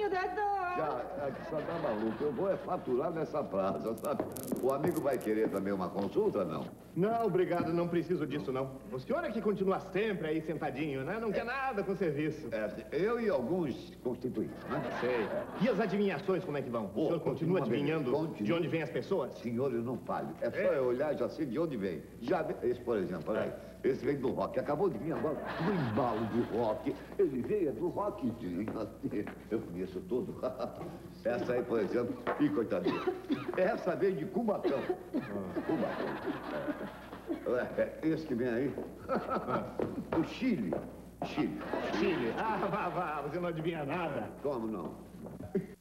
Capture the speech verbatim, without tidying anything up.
Toninho, doutor. Já, só tá maluco. Eu vou é faturar nessa praça, sabe? O amigo vai querer também uma consulta, não? Não, obrigado, não preciso disso, não. O senhor é que continua sempre aí sentadinho, né? Não quer nada com serviço. É, eu e alguns constituintes, né? Sei. E as adivinhações, como é que vão? O Oh, senhor continua adivinhando continua. de onde vêm as pessoas? Senhor, eu não falho. É só É. eu olhar e já sei de onde vem. Já vem. Esse, por exemplo, olha aí. Esse vem do rock. Acabou de vir agora do embalo do rock. Ele veio do rock. Eu conheço tudo. Essa aí, por exemplo, ih, coitadinha. Essa veio de Cubatão. Cubatão. É, esse que vem aí. Do Chile. Chile. Chile. Ah, vá, vá, você não adivinha nada. Como não?